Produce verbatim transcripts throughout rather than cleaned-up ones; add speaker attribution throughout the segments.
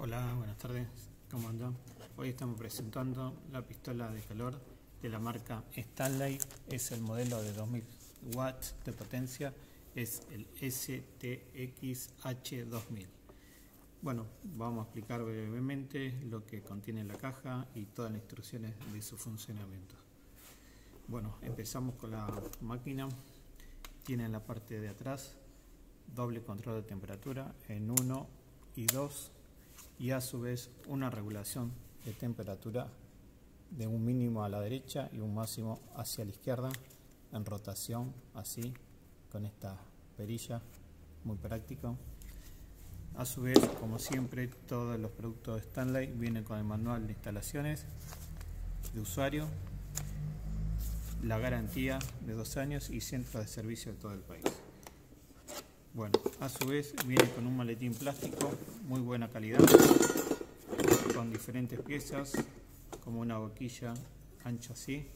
Speaker 1: Hola, buenas tardes, ¿cómo andan? Hoy estamos presentando la pistola de calor de la marca Stanley. Es el modelo de dos mil watts de potencia, es el S T X H dos mil. Bueno, vamos a explicar brevemente lo que contiene la caja y todas las instrucciones de su funcionamiento. Bueno, empezamos con la máquina. Tiene en la parte de atrás doble control de temperatura en uno y dos, y a su vez una regulación de temperatura de un mínimo a la derecha y un máximo hacia la izquierda en rotación, así, con esta perilla, muy práctico. A su vez, como siempre, todos los productos de Stanley vienen con el manual de instalaciones de usuario, la garantía de dos años y centros de servicio de todo el país. Bueno, a su vez viene con un maletín plástico, muy buena calidad, con diferentes piezas, como una boquilla ancha así,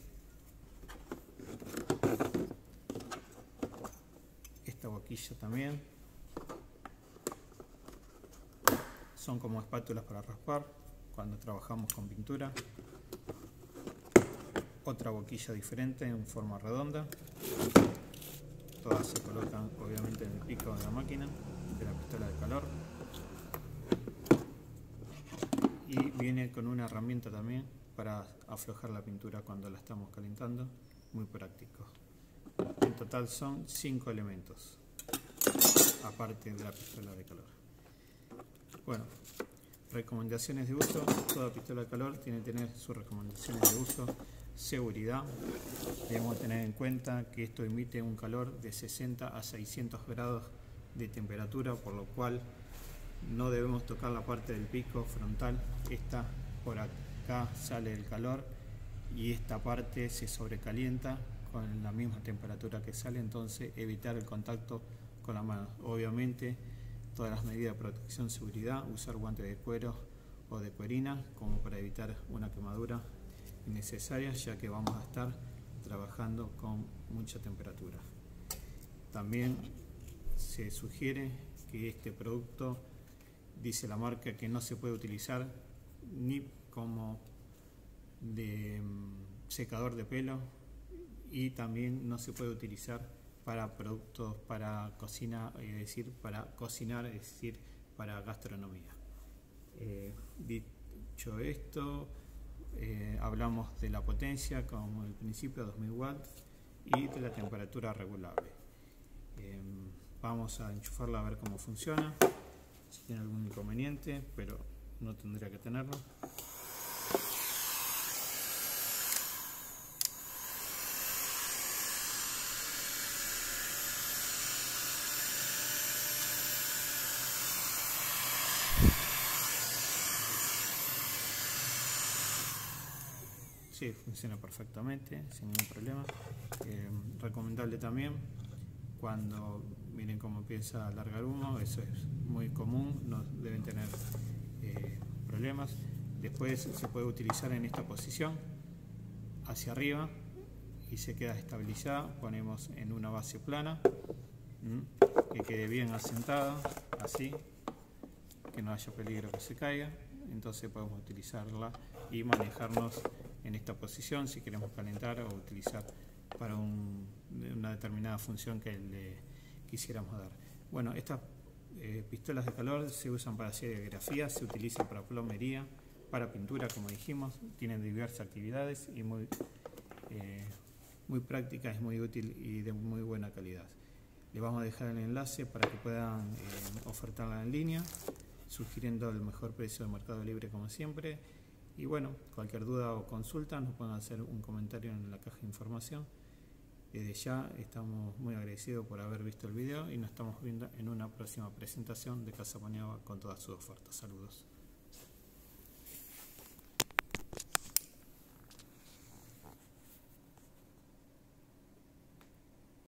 Speaker 1: esta boquilla también, son como espátulas para raspar cuando trabajamos con pintura, otra boquilla diferente en forma redonda. Todas se colocan obviamente en el pico de la máquina, de la pistola de calor. Y viene con una herramienta también para aflojar la pintura cuando la estamos calentando, muy práctico. En total son cinco elementos, aparte de la pistola de calor. Bueno, recomendaciones de uso. Toda pistola de calor tiene que tener sus recomendaciones de uso. Seguridad, debemos tener en cuenta que esto emite un calor de sesenta a seiscientos grados de temperatura, por lo cual no debemos tocar la parte del pico frontal. Esta por acá sale el calor y esta parte se sobrecalienta con la misma temperatura que sale, entonces evitar el contacto con la mano. Obviamente todas las medidas de protección, seguridad, usar guantes de cuero o de cuerina como para evitar una quemadura innecesaria, ya que vamos a estar trabajando con mucha temperatura. También se sugiere que este producto, dice la marca, que no se puede utilizar ni como de secador de pelo, y también no se puede utilizar para productos para cocina, es decir, para cocinar, es decir, para gastronomía. Eh, dicho esto, Eh, hablamos de la potencia como el principio, dos mil watts, y de la temperatura regulable. Eh, vamos a enchufarla a ver cómo funciona, si tiene algún inconveniente, pero no tendría que tenerlo. Sí, funciona perfectamente, sin ningún problema. Eh, recomendable también cuando miren cómo empieza a largar humo, eso es muy común, no deben tener eh, problemas. Después se puede utilizar en esta posición, hacia arriba, y se queda estabilizada. Ponemos en una base plana, ¿m? que quede bien asentada, así, que no haya peligro que se caiga. Entonces podemos utilizarla y manejarnos en esta posición si queremos calentar o utilizar para un, una determinada función que le quisiéramos dar. Bueno, estas eh, pistolas de calor se usan para serigrafía, se utilizan para plomería, para pintura, como dijimos, tienen diversas actividades y muy, eh, muy prácticas, es muy útil y de muy buena calidad. Les vamos a dejar el enlace para que puedan eh, ofertarla en línea, sugiriendo el mejor precio del Mercado Libre como siempre. Y bueno, cualquier duda o consulta nos pueden hacer un comentario en la caja de información. Desde ya estamos muy agradecidos por haber visto el video y nos estamos viendo en una próxima presentación de Casa Paniagua con todas sus ofertas. Saludos.